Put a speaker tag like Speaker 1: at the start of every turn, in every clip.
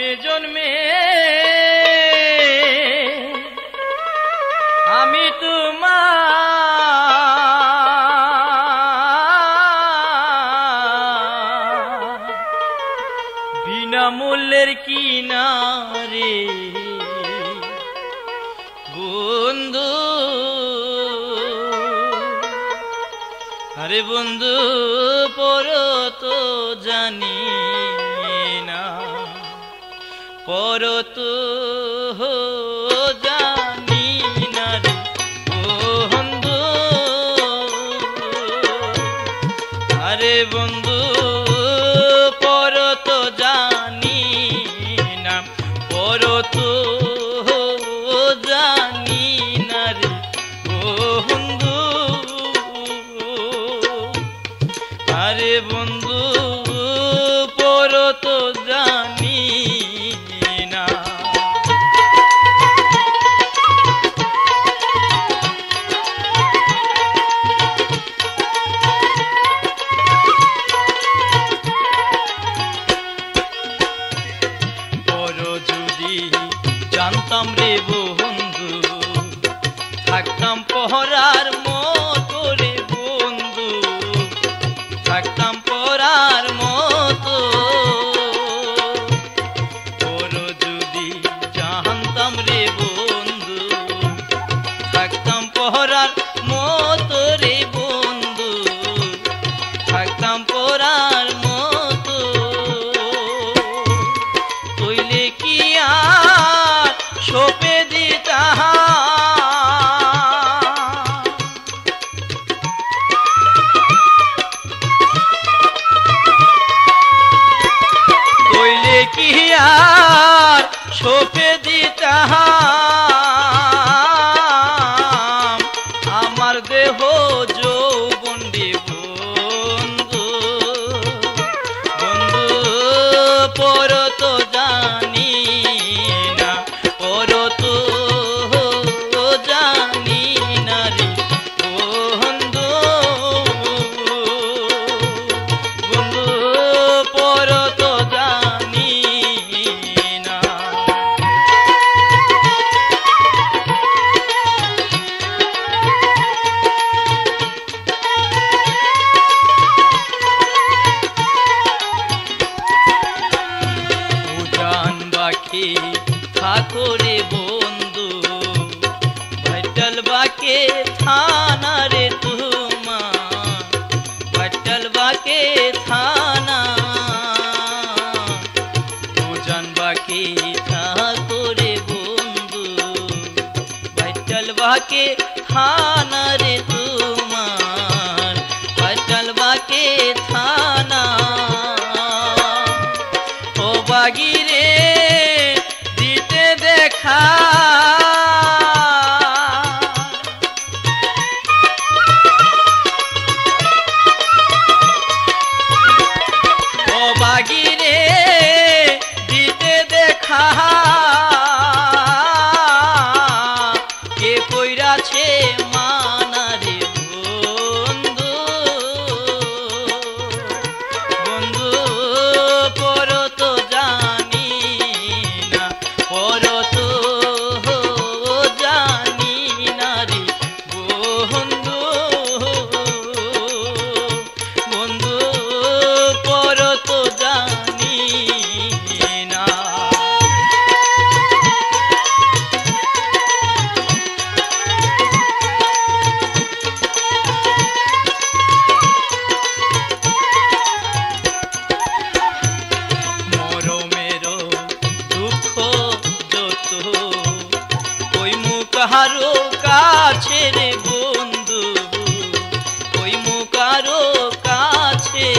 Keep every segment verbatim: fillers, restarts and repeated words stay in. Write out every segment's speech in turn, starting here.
Speaker 1: জন্মে আমি তোমার বিনামূল্যের কিনারে বন্ধু, আরে বন্ধু পর তো জানি না, পর তো জানি না রে বন্ধু, আরে বন্ধু পর তো জানি না, পর তো জানি না রে বন্ধু, আরে বন্ধু পর তো জানি না। পর যদি জানতাম রে বন্ধু, থাকতাম পহরার মতো রে বন্ধু, থাকতাম পরার মতো। পর যদি জানতাম রে বন্ধু, থাকতাম পহরার মতো রে বন্ধু, থাকতাম পরার মতো। তৈলে কি আর সপে দিতা, তৈলে কি আর সপে দিতাম আমার দেহ যৌবন রে বন্ধু, বন্ধু পর তো জানি না, পর তো জানি না রে বন্ধু, বন্ধু পর তো জানি না। উজান বাকি থাকো রে বন্ধু, ভাইটাল বাকে থানা রে তোমার, ভাইটাল বাকে থানা। উজান বাকি থাকো রে বন্ধু, ভাইটাল বাকে থানা রে তোমার, ভাইটাল বাকে থানা। ও বাগিরে দিতে দেখা, ও বাগিরে দিতে দেখা, কে কইরাছে মানা রে বন্ধু, বন্ধু পর তো জানি না, পর তো জানি না রে বন্ধু, বন্ধু পর তো জানি না। মরমের দুঃখ যত কইমু কাহারো কাছে রে বন্ধু, কইমু কারো কাছে।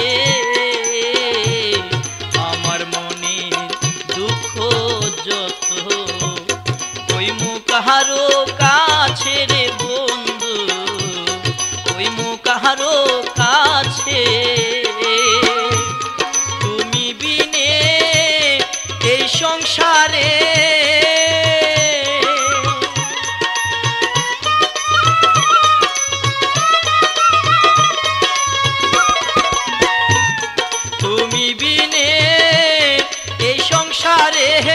Speaker 1: আমার মনের দুঃখ যত কইমু কাহারো কাছে রে বন্ধু, কইমু কাহারো কাছে। তুমি বিনে এই সংসারে তুমি বিনে এই সংসারে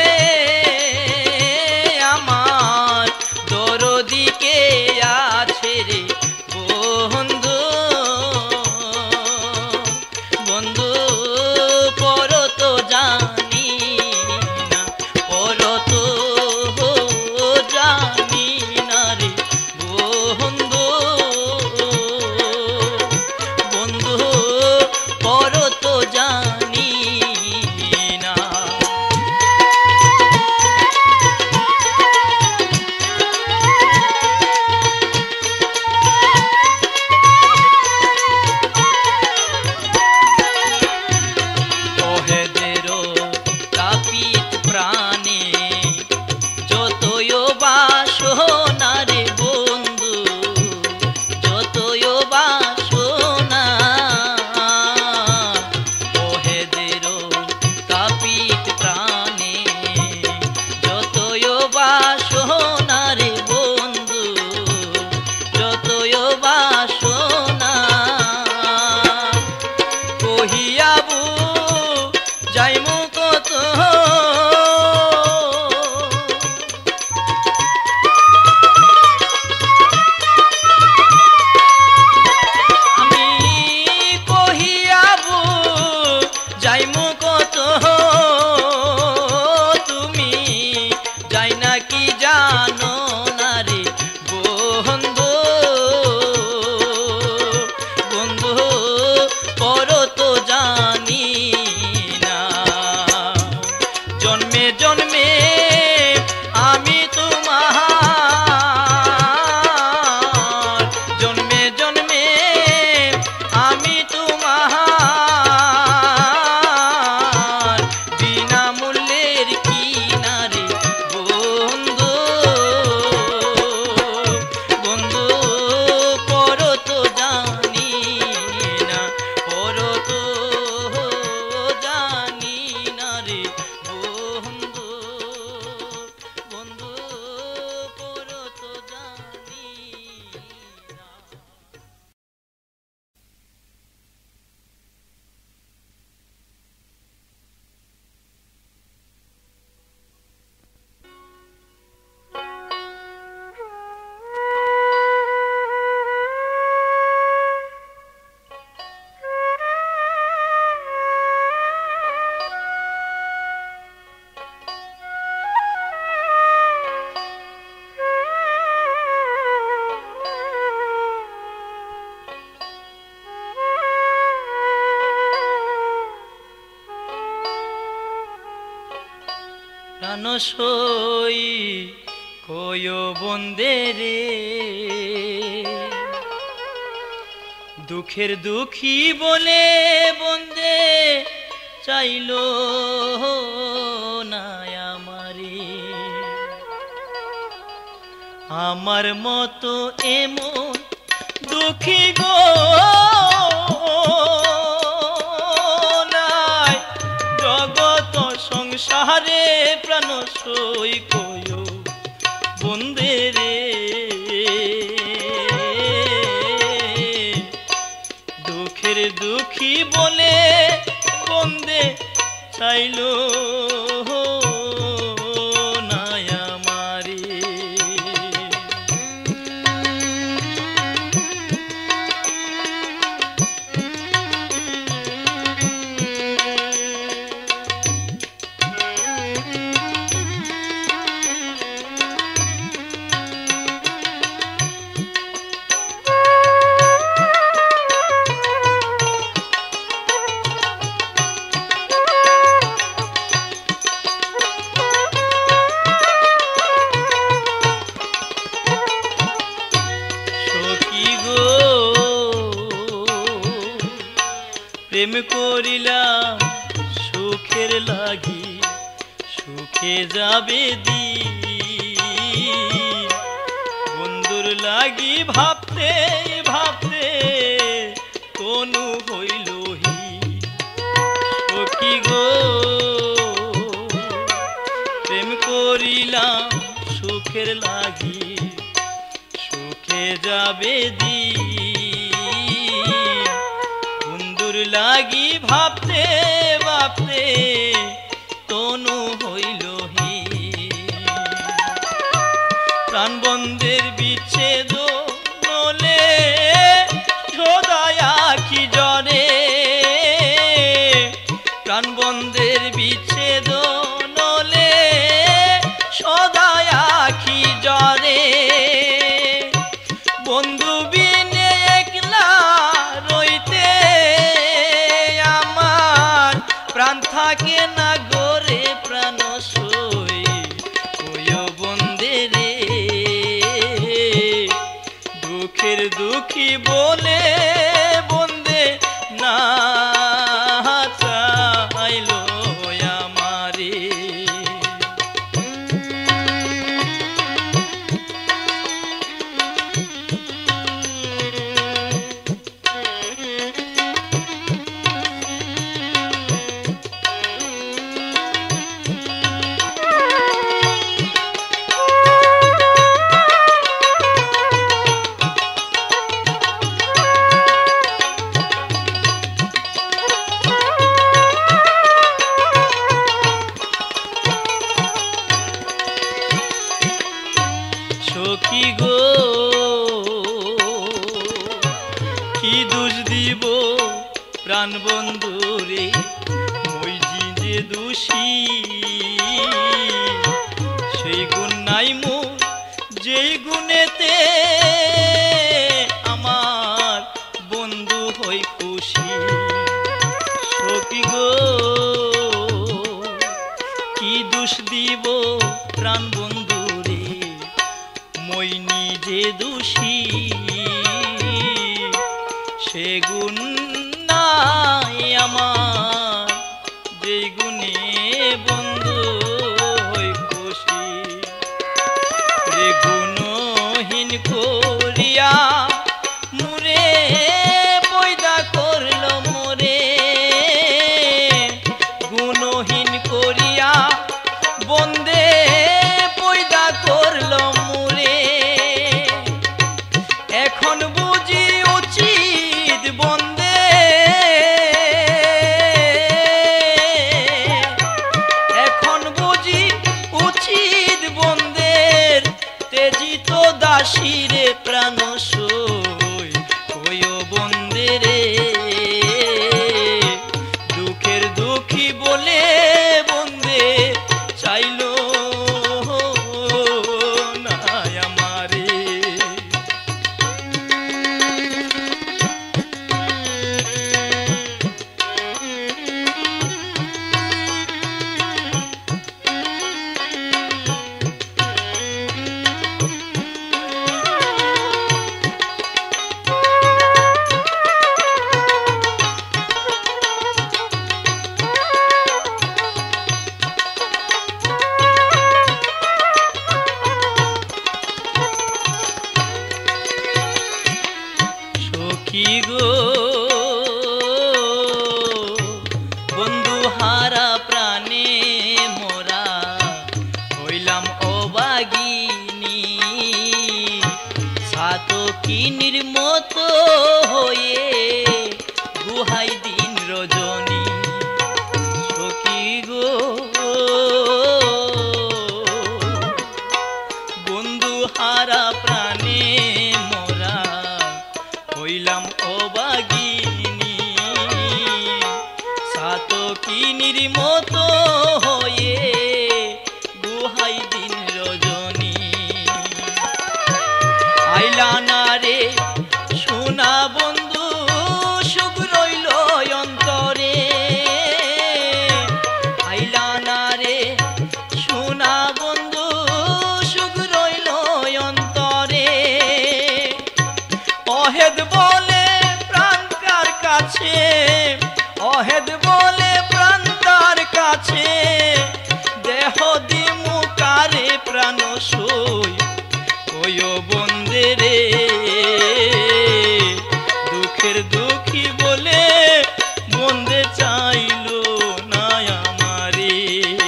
Speaker 1: প্রাণ সই কয় বন্দে রে, দুঃখের দুঃখী বলে বন্দে চাইল না আমারে। আমার মতো এমন দুঃখী গো নাই জগত সংসারে, প্রাণ সই কয় বন্দে রে, দুঃখের দুঃখী বলে বন্দে চাইল না আমারে। প্রেম করিলাম সুখের লাগি, সুখে যাবে দিন, বন্ধুর লাগি ভাবতে ভাবতে তনু হইল হীন। সখী গো প্রেম করিলাম সুখের লাগি, সুখে যাবে দিন, বন্ধুর লাগি ভাবতে ভাবতে তনু হইল হীন। প্রাণ বন্ধের বিচ্ছেদ নলে সদায় আখি জরে, প্রাণ বন্ধের বিচ্ছেদ নলে সদায় আখি জরে, বন্ধু বিনে একলা রইতে আমার প্রাণ থাকে না গোরে, প্রাণ সই কয় বন্দে রে, দুঃখের দুঃখী বলে বন্দে না চাইল আমারে। সখী গো কি দোষ দিব প্রাণ বন্ধুরে, মই যে দোষী সেই গুণ নাই মোর, যেই গুণেতে আমার বন্ধু হই খুশি। সখী গো কি দোষ দিব প্রাণ বন্ধুরে, মই নিজে দোষী সে গুণ নাই আমার, যে গুণে বন্ধু হই খুশি। রে গুণহীন করিয়া মুরে পয়দা করল মোরে, গুণহীন করিয়া বন্দে পয়দা করল মোরে, এখন বুঝি উচিত বন্দে, এখন বুঝি উচিত বন্দের তেজিত দাসীরে, প্রাণ সই কয় বন্দে রে, দুঃখের দুঃখী বলে বন্দে চাইল না আমারে। সাতকিনির মতো হয়ে গুহাই দিন রজনী সখী গো বন্ধু হারা প্রাণে মোরা হইলাম অবাগিনী সাতকিনির মতো হয়ে গুহাই দিন রজনী আইলা না রে সোনা বন্ধু সুখ রইল অন্তরে আইলা না রে সোনা বন্ধু সুখ রইল অন্তরে অহেদ বলে প্রাণ কার কাছে অহেদ বলে প্রাণ তার কাছে দেহ দিমু কারে প্রাণ সই ওয়ো বন্দে রে দুঃখের দুঃখী বলে বন্দে চাইলো না আমারে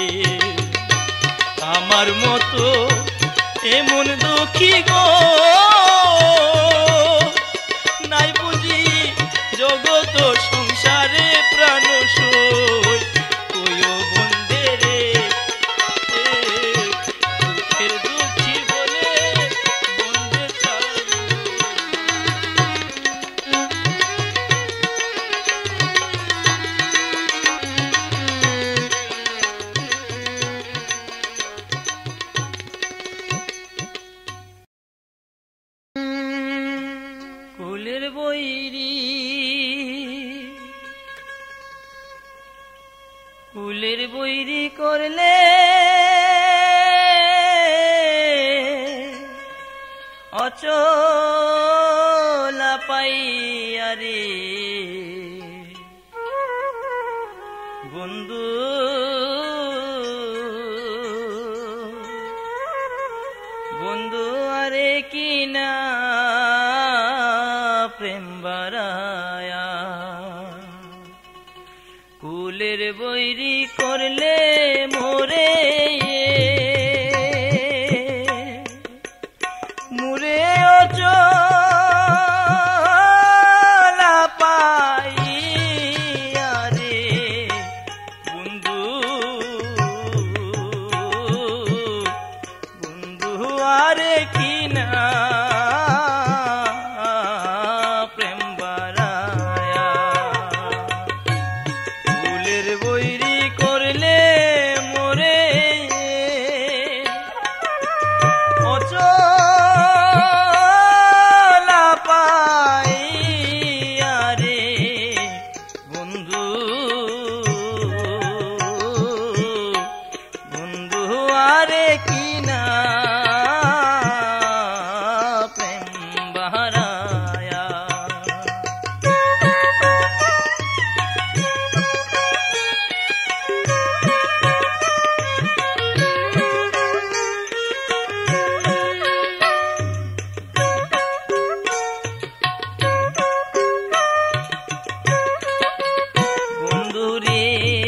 Speaker 1: আমার মতো এমন দুঃখী গো নাই বুঝি জগত সংসারে প্রাণ সই ওয়ো বন্দে রে দুঃখের দুঃখী বলে বন্দে চাইলো কুলের বৈরি কুলের বৈরি করলে অচলা পাইয়া রে বন্ধু বন্ধু আরে কিনা প্রেম বারায়া কুলের বৈরি করলে মোরে মুরে অচলা পাইয়া রে বন্ধু বন্ধু আরে কিনা প্রেম বারায়া ফুলের বৈরি করলে মোরে অচলা পাইয়া রে বন্ধু বন্ধু আরে কিনা প্রেম বারায়া বন্ধুরে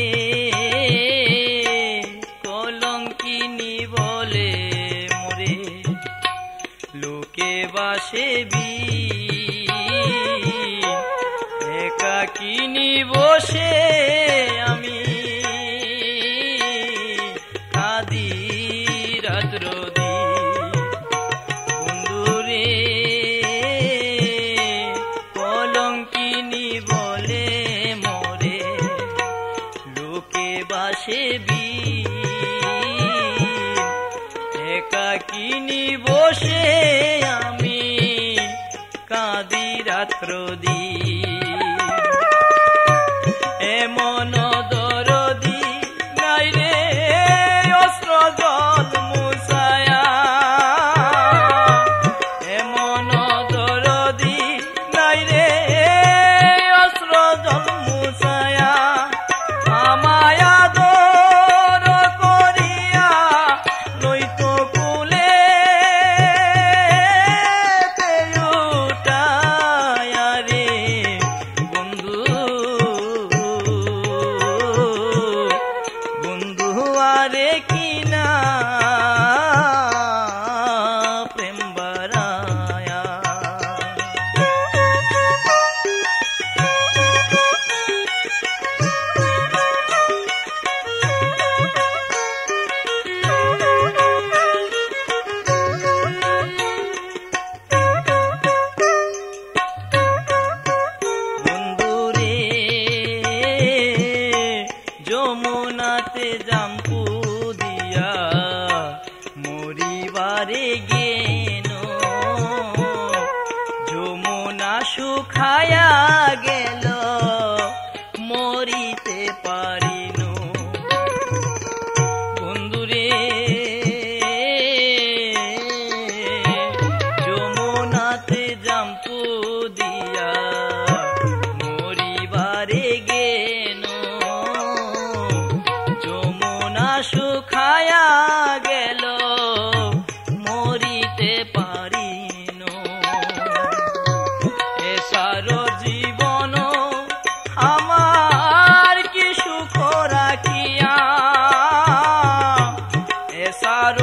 Speaker 1: কলঙ্কিনী বলে মোরে লোকে বাসেবি একাকিনী বসে আমি কাঁদি রাত্র দি বন্ধুরে কলঙ্কিনী বলে মোরে লোকে বাসেবি একাকিনী বসে আমি কাঁদি রাত্র দি এমন দরদি নাই রে অস্ত্র জল মুসায়া এমন দরদি নাই রে অস্ত্র জল মুসায়া আমায় আদর করিয়া লইতো কুলে উঠায়া রে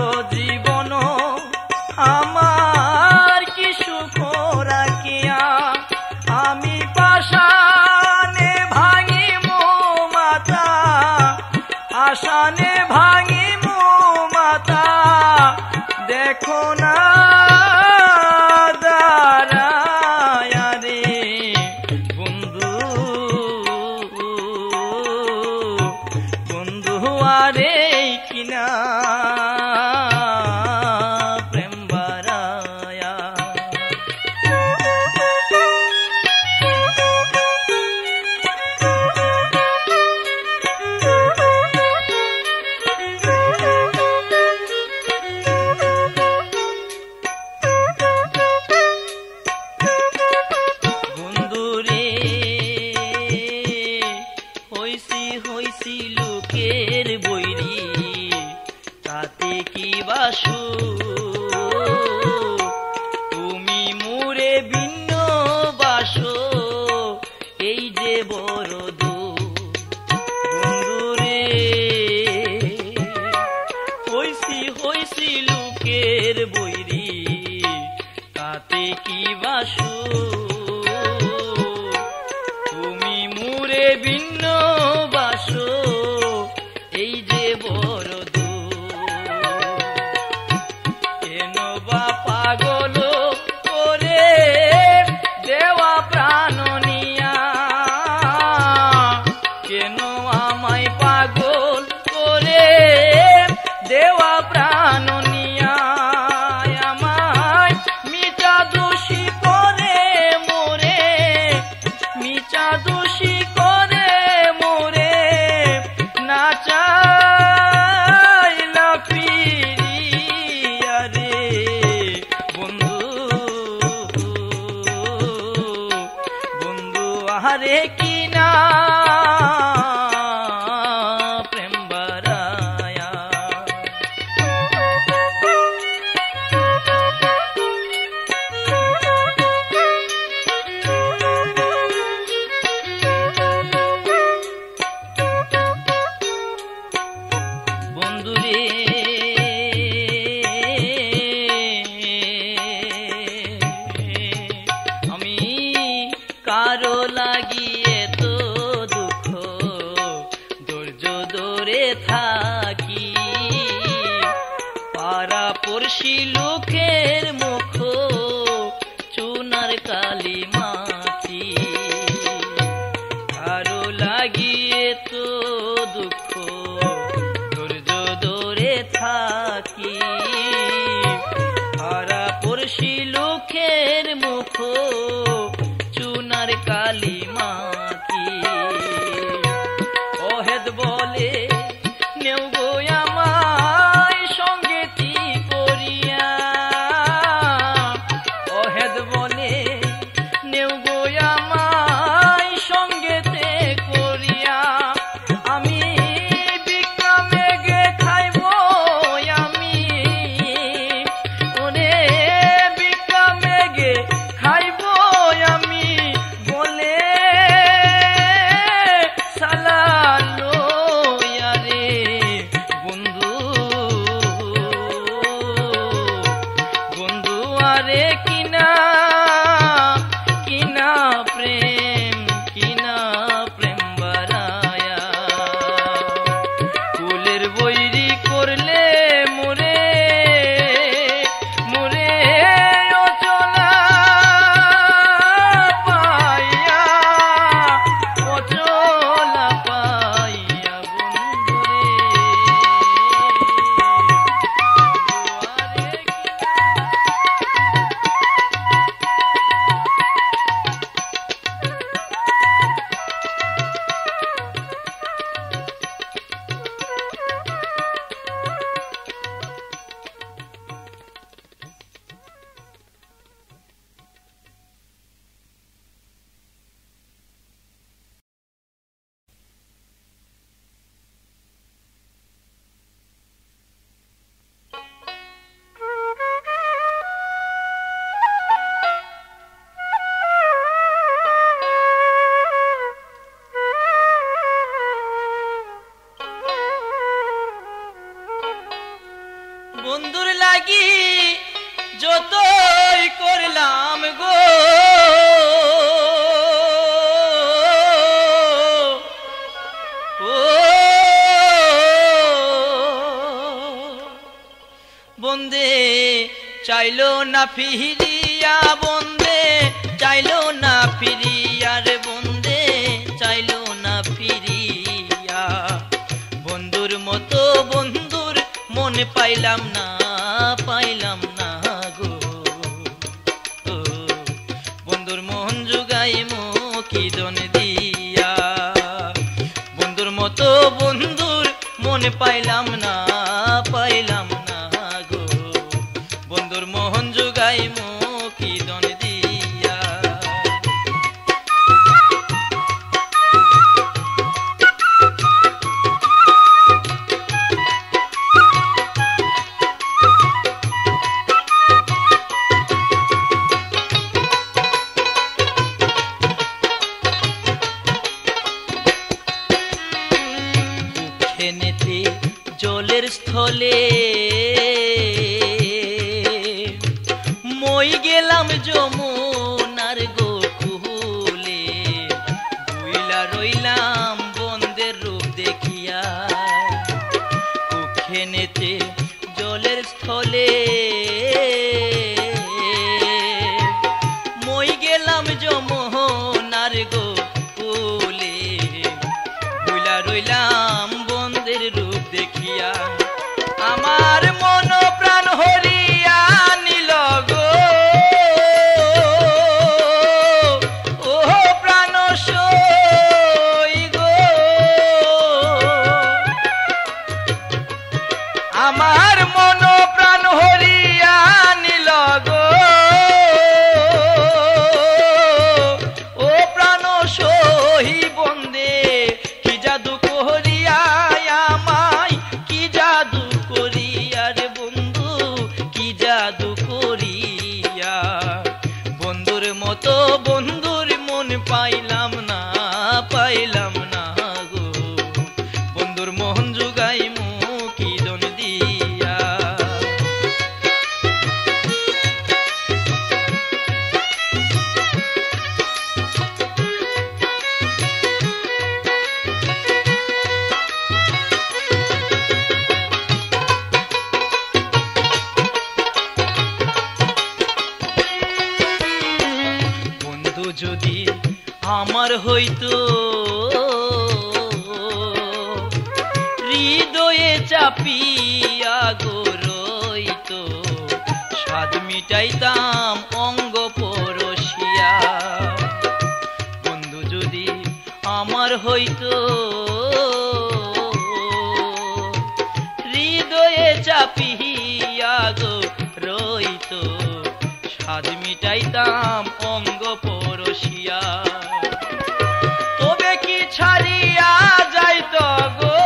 Speaker 1: জীবন আমার কি সুখ রাখিয়া আমি পাশানে ভাঙি মো মাতা আশানে ভাঙি মো মাতা দেখো না লোকের বৈরি তাতে কি বাসু তুমি মোরে ভিন্ন বাসো এই যে বড় বন্ধুরে হইছি হইছি লোকের বৈরি তাতে কি বাসু তুমি মোরে ভিন্ন বাসো এই যে বড় কেন বা পাগল করে দেওয়া প্রাণ নিয়া কেন আমায় পাগল করে দেওয়া প্রাণ নিয়া আমায় মিটা দোষী করে মোরে মিটা দোষী করে মোরে না চাইলা ফিরিয়া রে বন্ধু বন্ধু আহারে কি না প্রেম বারায়া বন্ধুরে আমি কারো লাগিয়ে তো দুঃখ ধৈর্য ধরে থাকি পাড়া পড়শি লোকের মুখ চুনার কালি মাখি কারো লাগিয়ে তো দুঃখ ধৈর্য ধরে থাকি পাড়া পড়শি লোকের মুখ চুনার কালি মাখি অহেদ বলে নেও গো আমায় সঙ্গেতি করিয়া বন্ধুর লাগি যতই করলাম গো ও বন্দে চাইলো না ফিরিয়া বন্দে চাইলো না ফিরিয়া রে বন্দে চাইলো না ফিরিয়া বন্ধুর মতো বন্ধুর মন পাইলাম না পাইলাম না গো ও বন্ধুর মন জুগাইমু কি দন দিয়া বন্ধুর মতো বন্ধুর মন পাইলাম না পাইলাম না গো বন্ধুর মোহন জুগাইমু কি দন দিয়া বুকেনেতে জলের স্থলে মই গেলাম যমুনার গোকুলে বুইলা রইলাম বন্দের রূপ দেখিয়া কুখেনেতে জলের স্থলে মই গেলাম যমুনার গোকুলে বুইলা রইলাম বন্দের রূপ দেখিয়া আমার মন প্রাণ হরিয়া নিল গো ও প্রাণ সই গো আমার মন প্রাণ হরিয়া নিল গো ও প্রাণ সহি বন্দে কি জাদু করিয়া আমায় কি জাদু করিয়া রে বন্ধু কি জাদু করিয়া বন্ধুর মতো বন্ধুর মন পাইলাম না পাইলাম না গো বন্ধুর মন জুগাইমু কি দন দিয়া যদি আমার হইতো হৃদয়ে চাপিয়া গো রইতো স্বাদ মিটাইতাম অঙ্গ পরশিয়া বন্ধু যদি আমার হইতো হৃদয়ে চাপিয়া গো রইতো স্বাদ মিটাইতাম অঙ্গ পরশিয়া তবে কি ছাড়িয়া যাইত গো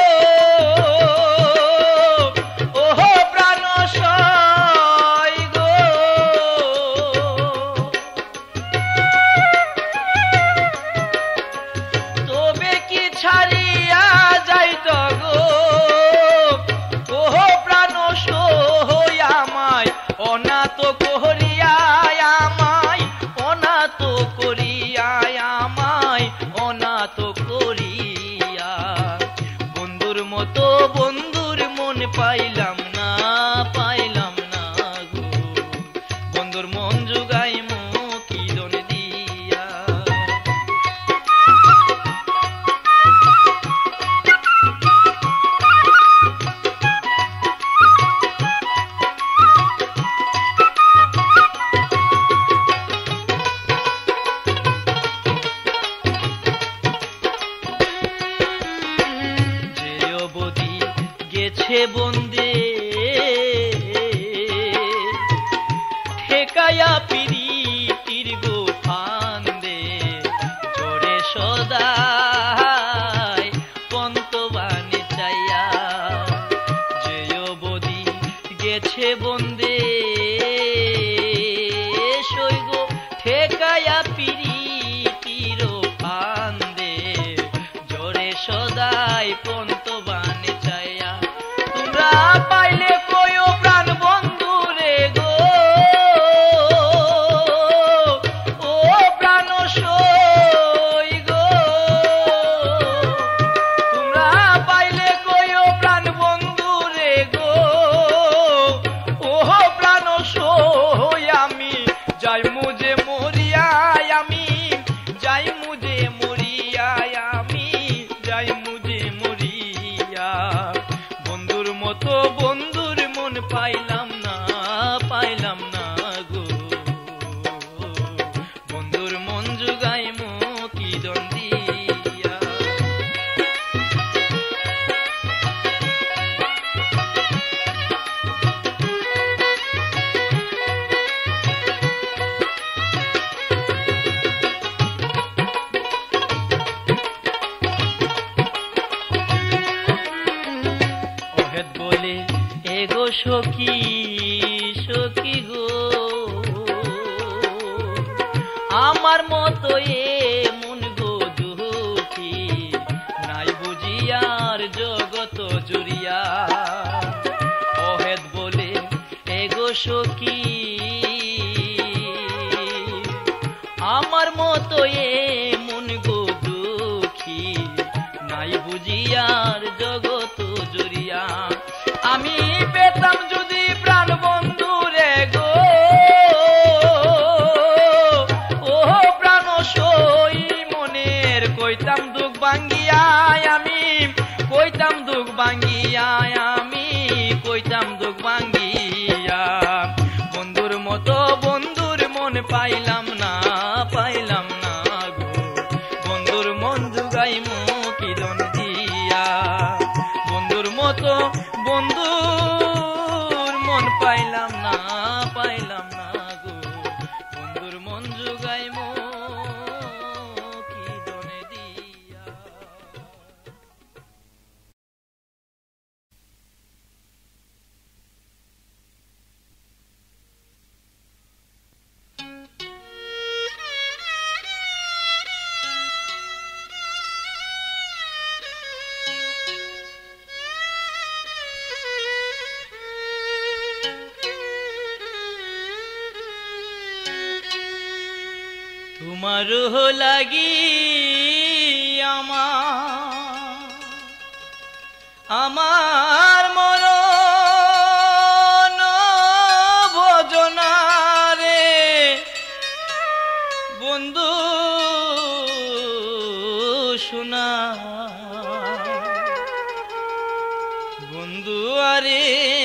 Speaker 1: ওহো প্রাণ সই গো তবে কি ছাড়িয়া যাইত গো ওহো প্রাণ সই আমায় অনাথ করিয়া আমায় অনাথ করিয়া আমায় অনাথ করিয়া বন্ধুর মতো বন্ধুর মন পাইলাম না পাইলাম না গো বন্ধুর মন জুগাইমু কি দন দিয়া গেছে বন্দে ঠেকায়া পিরিতির গো ফান্দে জোরে সদাই পন্তবানে চাইয়া যেয় বদি গেছে বন্দে সই গো ঠেকায়া পিরিতির ফান্দে জোরে সদাই পন্তবানে চাইয়া তোমরা পাইলে কয়ো প্রাণ মন পাইলাম না পাইলাম না গো বন্ধুর মন জুগাইমু কি দন্দিয়া বলে এগো সখী সখী গো আমার মতো এ মন গো দুঃখী নাই বুঝিয়ার জগত জুড়িয়া অহেদ বলে এগো সখী আমার মতো এ মন গো দুঃখী নাই বুঝিয়ার জগত জুড়িয়া আমি পেতাম যদি প্রাণ বন্ধু রে গো ও প্রাণ সই মনের কইতাম দুঃখ ভাঙ্গিয়া আমি কইতাম দুঃখ ভাঙ্গিয়া আমি কইতাম দুঃখ ভাঙ্গিয়া বন্ধুর মতো বন্ধুর মন পাইলাম না পাইলাম না গো বন্ধুর মন জুগাইমু কি দন্দিয়া বন্ধুর মতো বন্ধুর মন পাইলাম না পাইলাম না গো বন্ধুর মন জুগাইমু কি দনে দিয়া তোমার লাগি আমার আমার মরণ ভজনা রে বন্ধু শোনা বন্ধু আরে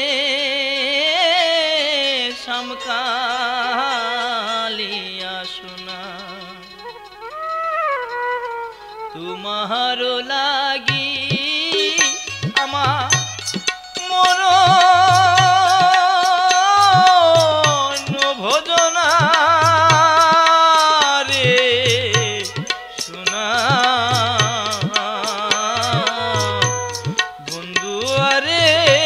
Speaker 1: শামকালিয়া শোনা তোমারো লাগি আমার মরণ ভজনা রে শোনা বন্ধু আরে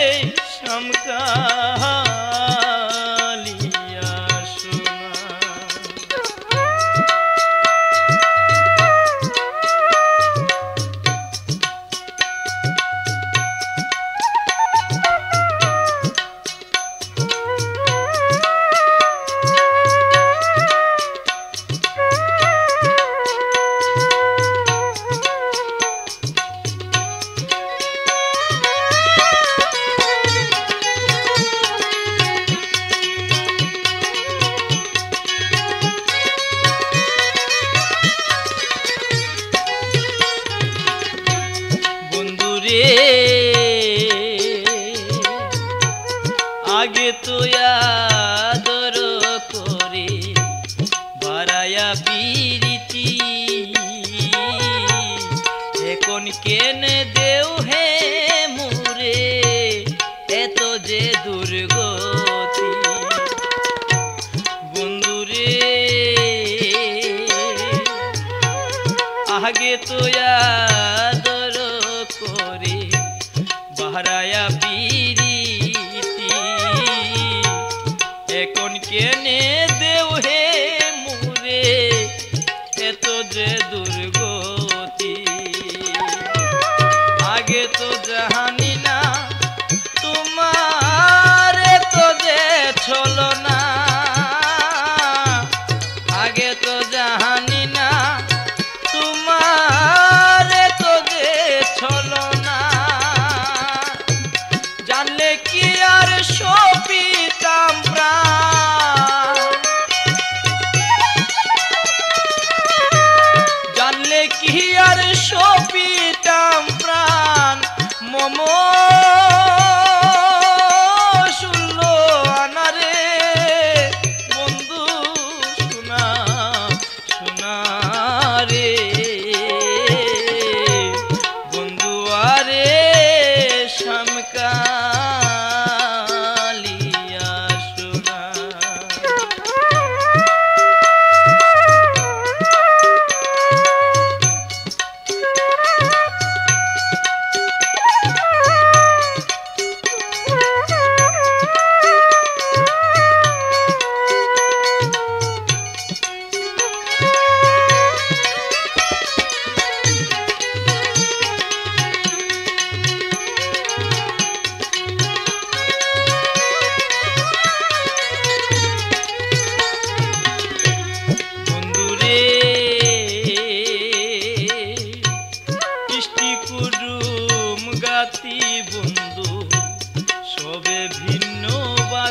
Speaker 1: শামকালিয়া শোনা আগে তো আদর করে বাড়ায়া পিরিতি এখন কেনে দেও হে মুরে এত যে দুর্গতি বন্ধুরে আগে তো আদর করে বাড়ায়া পিরিতি এখন কেনে দেও হে মুরে এত যে দুর্গতি আগে তো জানি না তোমার এত যে ছলো না আগে তো জানি না তোমার এত যে ছলো না জানলে কি আর সপিতাম প্রাণ জানলে কি আর সপিতাম প্রাণ মম শুল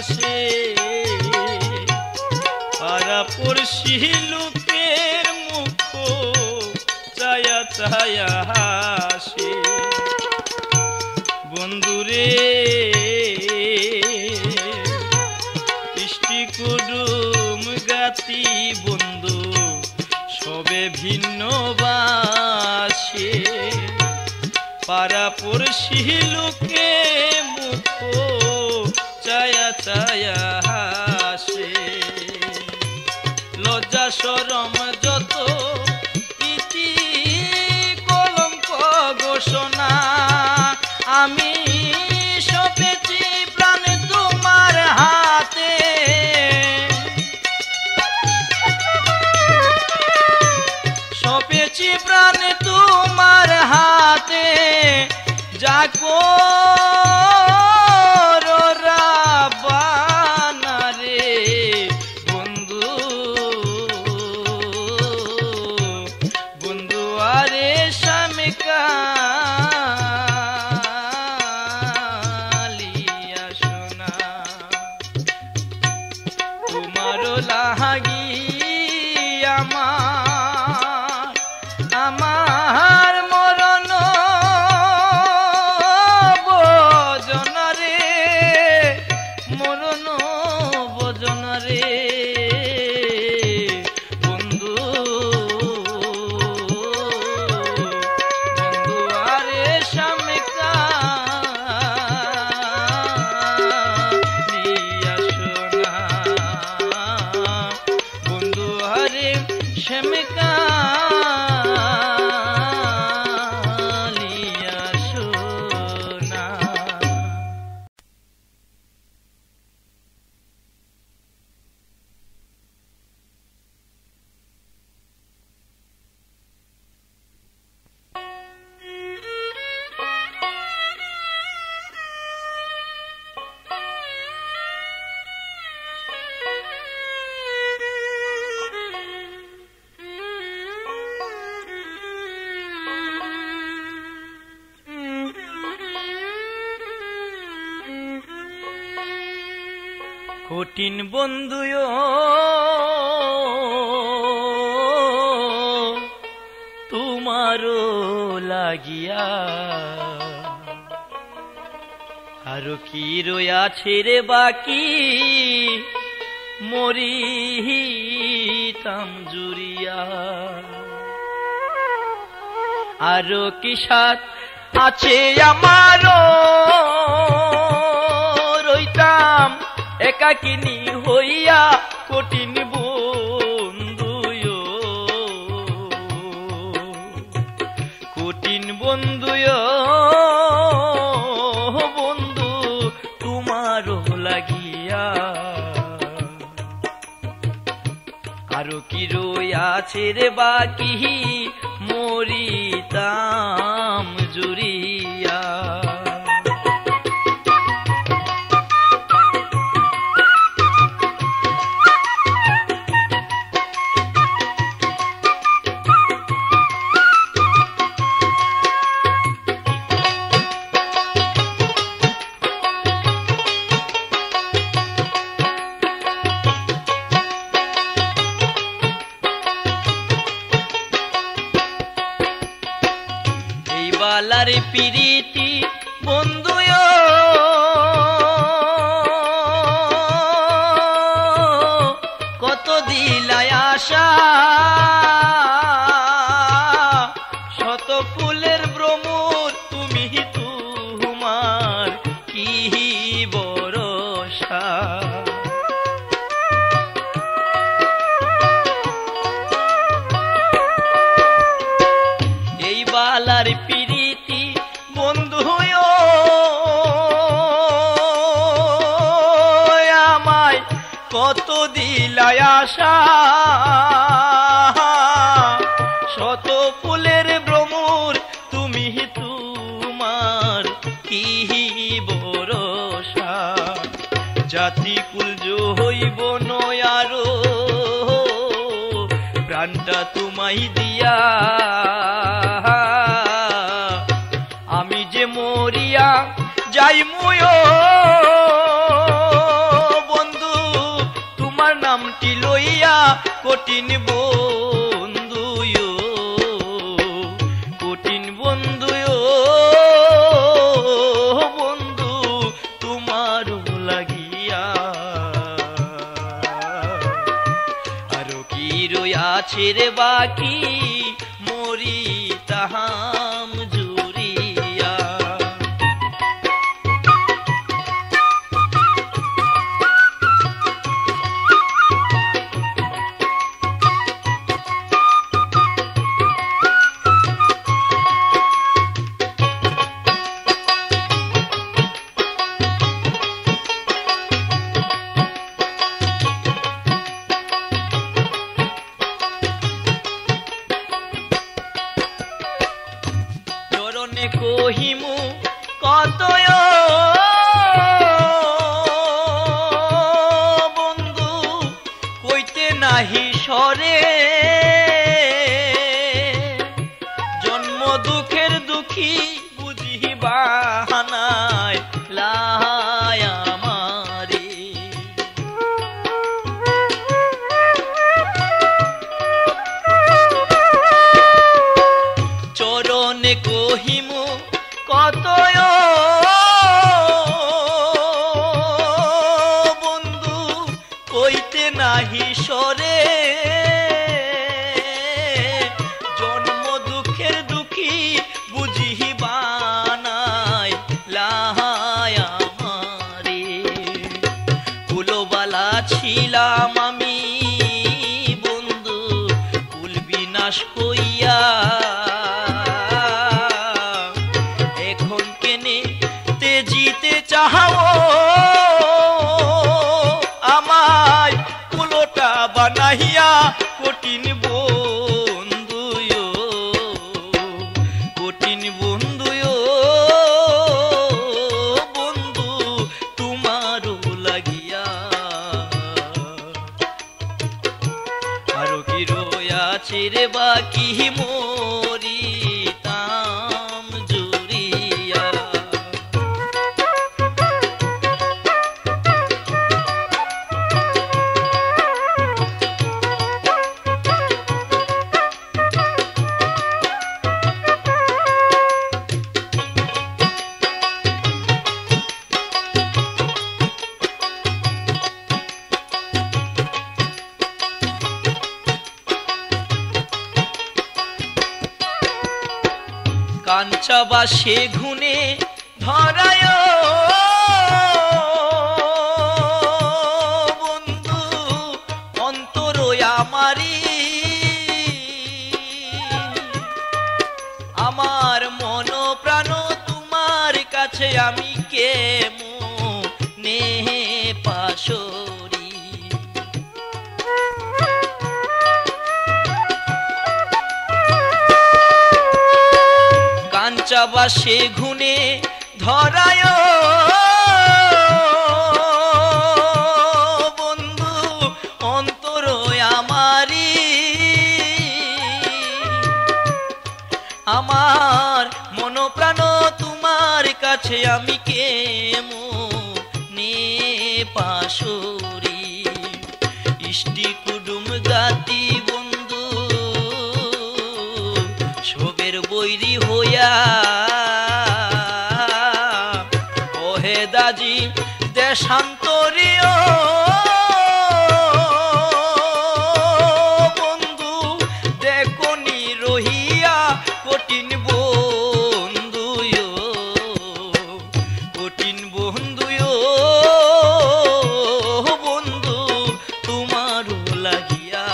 Speaker 1: হাসে পাড়া পড়শি লোকের মুখ চায়া চায়া হাসে বন্ধুরে বৃষ্টি কুডুম গাতি বন্ধু সবে ভিন্ন বাসে পাড়া পড়শি লোকে মুখ চায়া চায়া হাসে লজ্জা শরম যত ইতি কলঙ্ক ঘোষণা আমি সপেছি প্রাণ তোমার হাতে সপেছি প্রাণ তোমার হাতে যা করো রাব্বানা রে বন্ধু বন্ধু আরে স্বামী কালিয়া সোনা তোমারও লাগি আমার আমার মরণ ভজন রে মরণ ভজন রে বন্ধু বন্ধু আরে স্বামী কালিয়া সোনা বন্ধু আরে স্বামী কঠিন বন্ধু তোমারও লাগিয়া আরো কি রয়াছে রে বাকি মরিতাম জুরিয়া আরো কি সাথ আছে আমারও রইতাম একাকিনী হইয়া কঠিন বন্ধু কঠিন বন্ধু বন্ধু তোমারও লাগিয়া আরো কি রয়াছে রে বাকি মরিতাম জুরিয়া বালার পিরিতি বন্ধু কত দিলাই আশা শত ফুলের ভ্রমর তুমি তোমার কি ভরসা এই বালার পিরিতি বন্ধু আমায় কত দিলাই আশা শত ফুলের ভ্রমর তুমি তোমার কি ভরসা জাতি কুলজ হইব নয়ারো প্রাণটা তোমায় দিয়া আমি যে মরিয়া যাই মুয় কঠিন বন্ধু ও, কঠিন বন্ধু ও বন্ধু তোমার লাগিয়া। আরো কি রয়াছে রে বাকি মরি তাহাম জুরিয়া। চরণে কহিমু কতয় বন্ধু কইতে নাহি সরে, জন্ম দুঃখের দুঃখী বুঝিবা নাই লায় আমারে। চরণে কহিমু কতয় বন্ধু কইতে নাহি সরে, জন্ম দুঃখের দুঃখী বুঝিবা নাই লাহায় আমারে। কুলবালা ছিলাম আমি বন্ধু কুল বিনাশ হইয়া, এখন কেনে তেজিতে চাহাও আমায় কুলোটা বানাইয়া। কঠিন বন্ধু ও, কঠিন বন্ধু ও বন্ধু তোমার লাগিয়া। আরো কি রয়াছে রে বাকি মরি তাম জুরিয়া। কাঞ্চা বাসে ঘুনে ধরায় বন্ধু অন্তর আমারি। আমার মন প্রাণ তোমার কাছে আমি কেমনে পাশরি। কাঞ্চা বাসে ঘুনে ধরায় বন্ধু অন্তর আমারি। আমার মন প্রাণ তোমার কাছে আমি কেমনে পাশরি। ইষ্টি কুডুম গাতি বন্ধু শোবের বৈরি হইয়া, ওহে দাজি দেশান্তরীয় বন্ধু দেখনি রহিয়া। কঠিন বন্ধু ও, কঠিন বন্ধু ও বন্ধু তোমার লাগিয়া।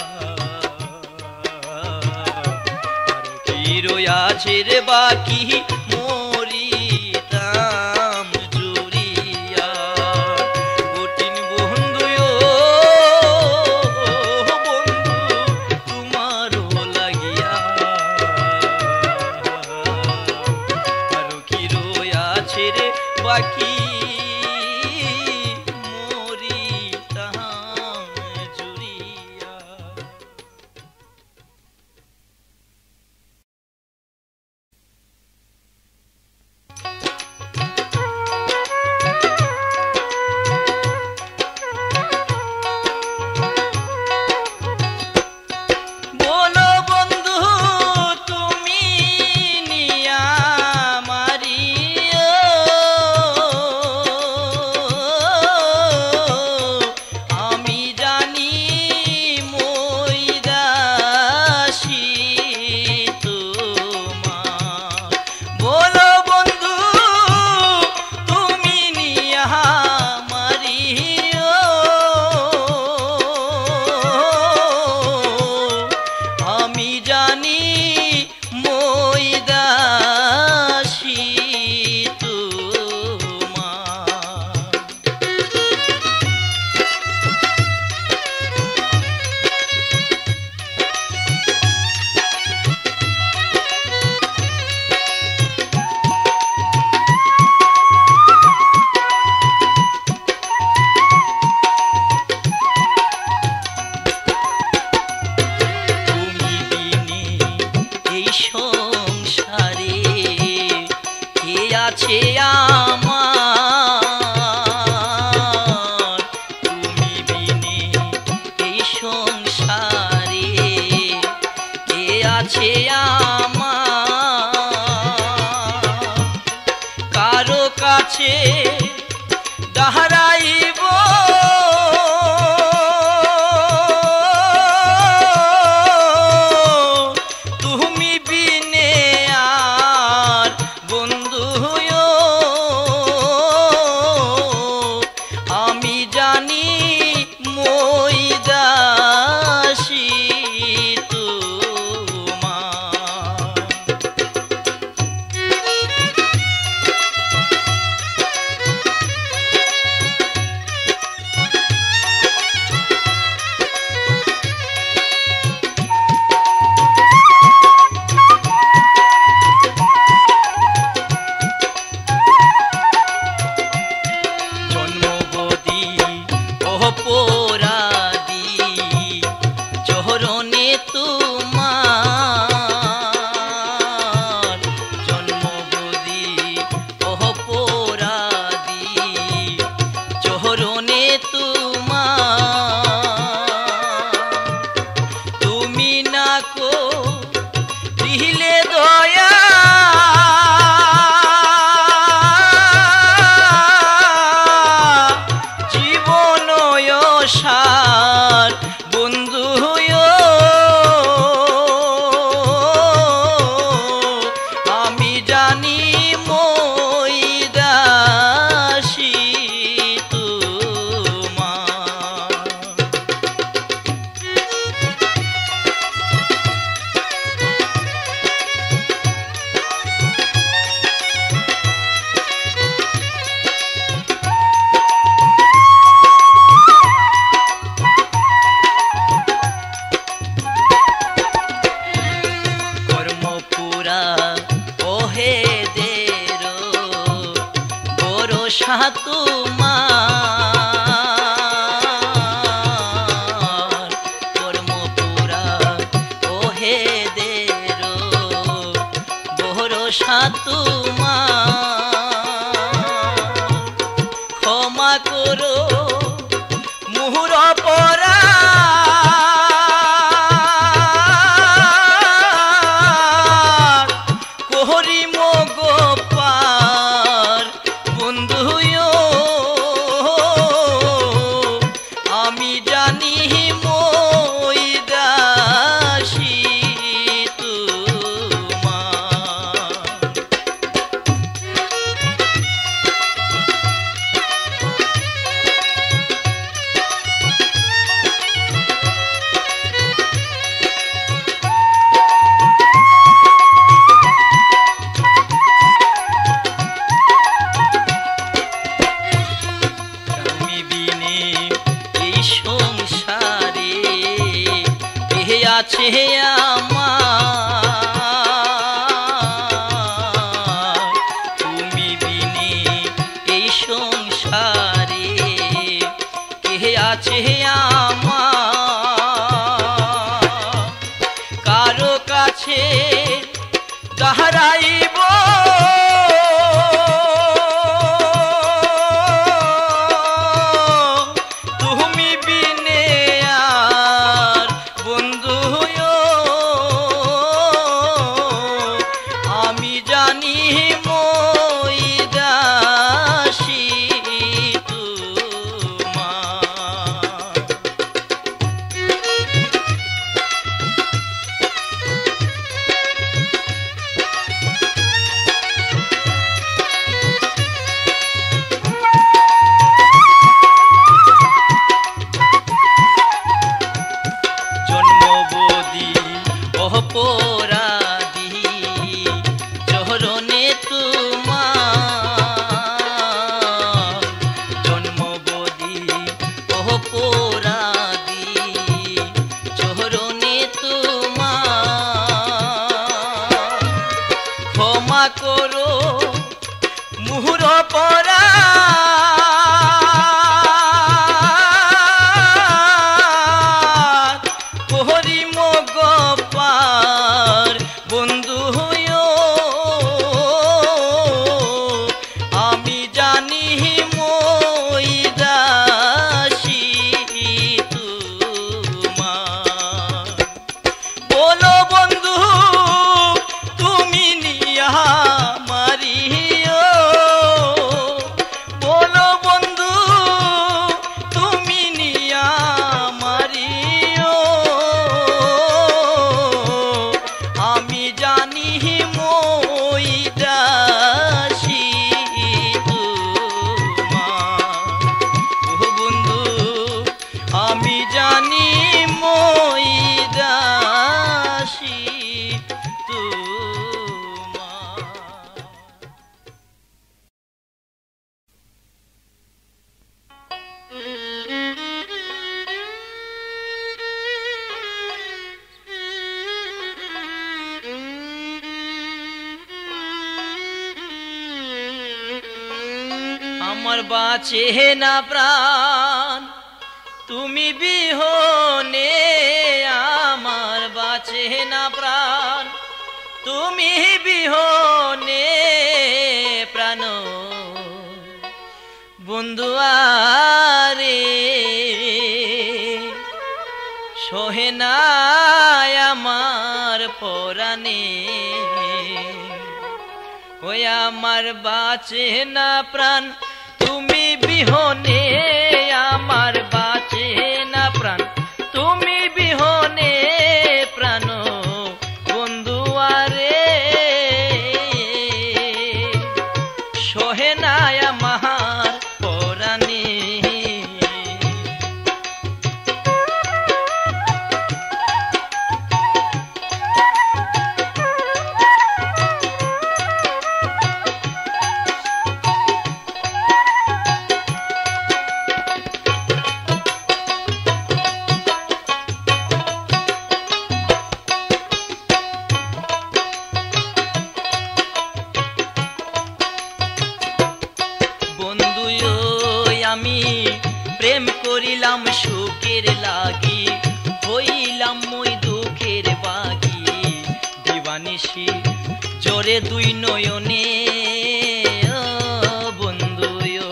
Speaker 1: রয়াছে রে বাকি মরি তাম জুরিয়া। কঠিন বন্ধু ও বন্ধু তোমার লাগিয়া। আর কি রয়াছে রে বাকি মরি তাম জুরিয়া। আছে আমার তুমি বিনে এই সংসারে কে আছে আমার কারো কাছে দাঁড়াইব অপরাধী চরণে তোমার জন্মবদি অপরাধী চরণে তোমার ক্ষমা করো মুহুর পরা আমার বাঁচে না প্রাণ তুমি বিহনে আমার বাঁচে না প্রাণ তুমি বিহনে প্রাণ বন্ধুয়ারে সহে না আমার পরাণে ওই আমার বাঁচে না প্রাণ তুমি বিহনে আমার বাঁচে না প্রাণ তুমি বিহনে প্রাণ বন্ধুয়ারে সহে না আমার পরাণে আমি প্রেম করিলাম সুখের লাগি হইলাম মই দুঃখের বাগি দিবানিশি জোরে দুই নয়নে বন্ধু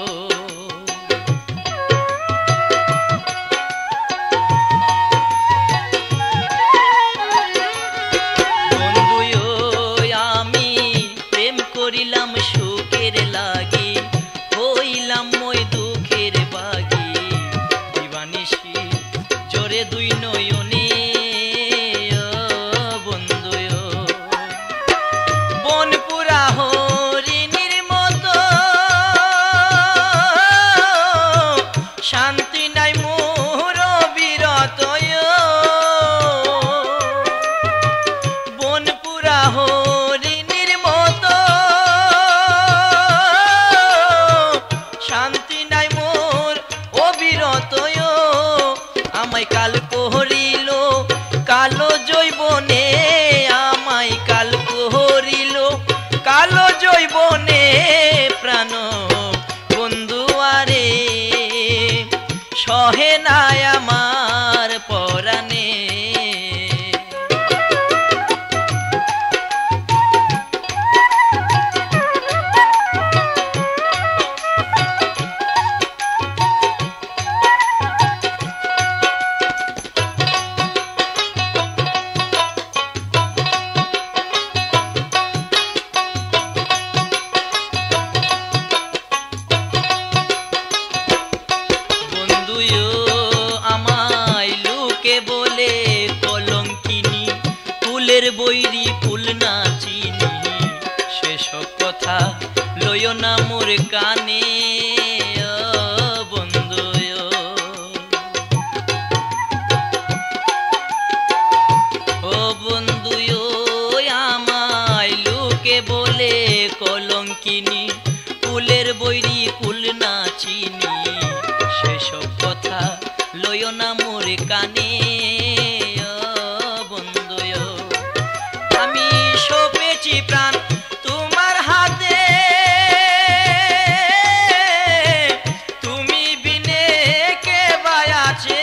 Speaker 1: বন্ধু আমি প্রেম করিলাম সুখের লাগি হইলাম মই দুঃখের বাগি দিবানিশি জোরে দুই নয়নে বন্ধু বনপুরা হরিণীর মতো শান্তি নাই মোর বিরত বনপুরা হরিণীর মতো শান্তি নাই মোর অবিরত আমায় কাল করিল কালো সহে নাই আমার পরাণে। বৈরি ফুল না চিনি সেসব কথা লইও না মোর কানে বন্ধু। ও বন্ধু আমায় লোকে বলে কলঙ্কিনী, ফুলের বৈরি ফুল না চিনি সেসব কথা লইও না মোর কানে। প্রাণ তোমার হাতে, তুমি বিনে কে বাই আছে।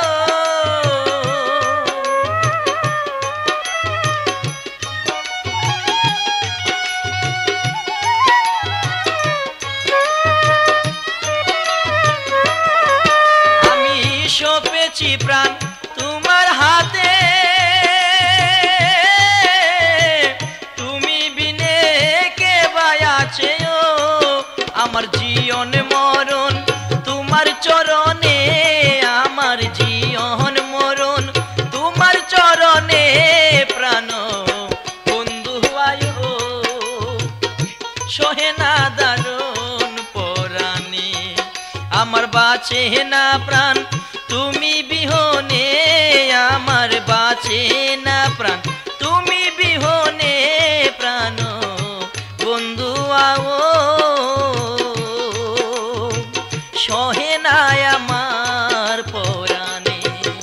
Speaker 1: আমি সপেছি প্রাণ তোমার হাতে, আমার জীবন মরণ তোমার চরণে, আমার জীবন মরণ তোমার চরণে প্রাণ বন্ধু আয় সহে না দারুণ পরাণে। আমার বাঁচে না প্রাণ তুমি বিহনে, আমার বাঁচে না প্রাণ তুমি বিহনে প্রাণ বন্ধু আও সহে নাই আমার পরাণে।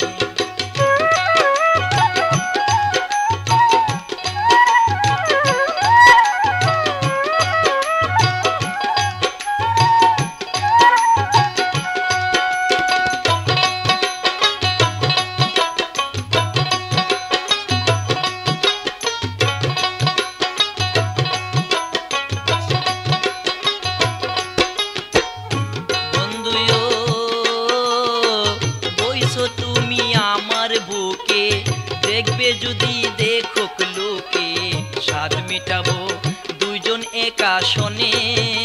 Speaker 1: তুমি আমার বুকে দেখবে যদি দেখুক লোকে, স্বাদ মিটাবো দুইজন একা শোনে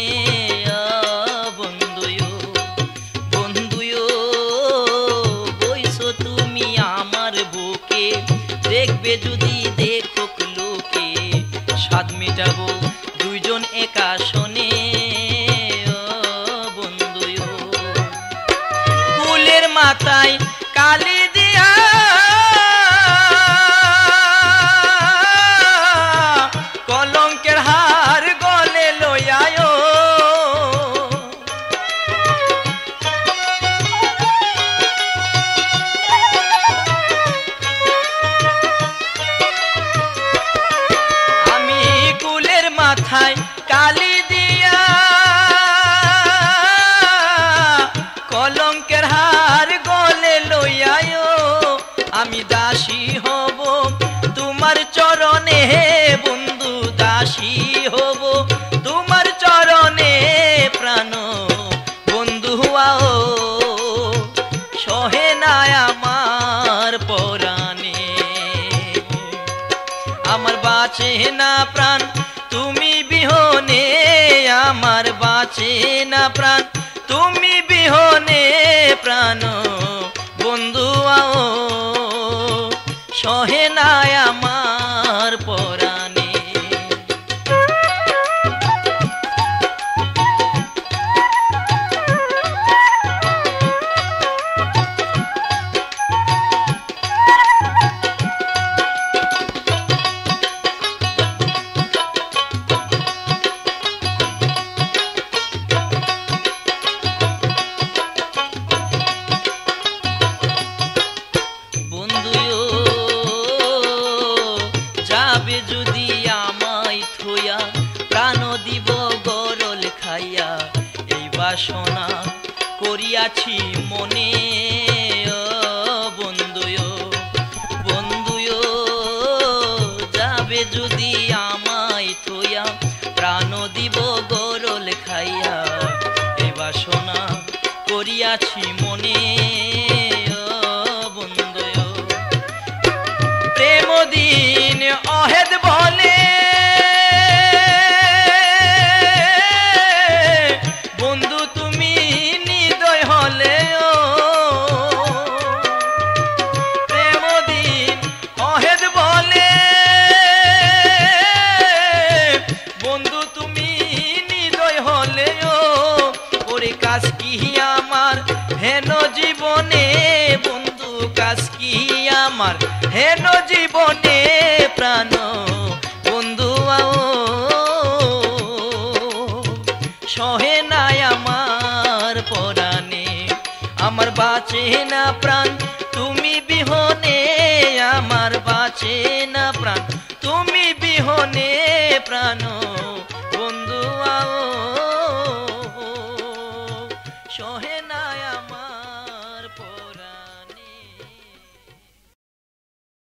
Speaker 1: বন্ধুয়ো। বন্ধুয়ো বইসো তুমি আমার বুকে দেখবে যদি দেখুক লোকে, স্বাদ মিটাবো দুইজন একা শোনে বন্ধুয়ো। ফুলের মাথায় কালি দিয়া কলঙ্কের হার গলে লইয়ায়, আমি কুলের মাথায় কালি দিয়া কলঙ্কের হার গলে লইয়ায়, আমি দাসী হব তোমার চরণে বন্ধু, দাসী হব তোমার চরণে প্রাণ বন্ধু আও সহে নাই আমার পরাণে। আমার বাঁচে না প্রাণ তুমি বিহনে, আমার বাঁচে না প্রাণ তুমি বিহনে প্রাণ বন্ধু আও সহে নাই আমার পরাণে। যদি আমায় থইয়া প্রাণ দিব গরল খাইয়া, এই বাসনা করিয়াছি মনে আছি মনে ও বন্ধু প্রেম দিন অহেদ বলে বন্ধু তুমি নিদয় হলে ও প্রেম দিন অহেদ বলে বন্ধু তুমি নিদয় হলে ও ওরে কাজ কি আমার হেন জীবনে বন্ধু কাজ কি আমার হেন জীবনে প্রাণ বন্ধু আও সহে নাই আমার পরাণে আমার বাঁচে না প্রাণ তুমি বিহনে আমার বাঁচে না প্রাণ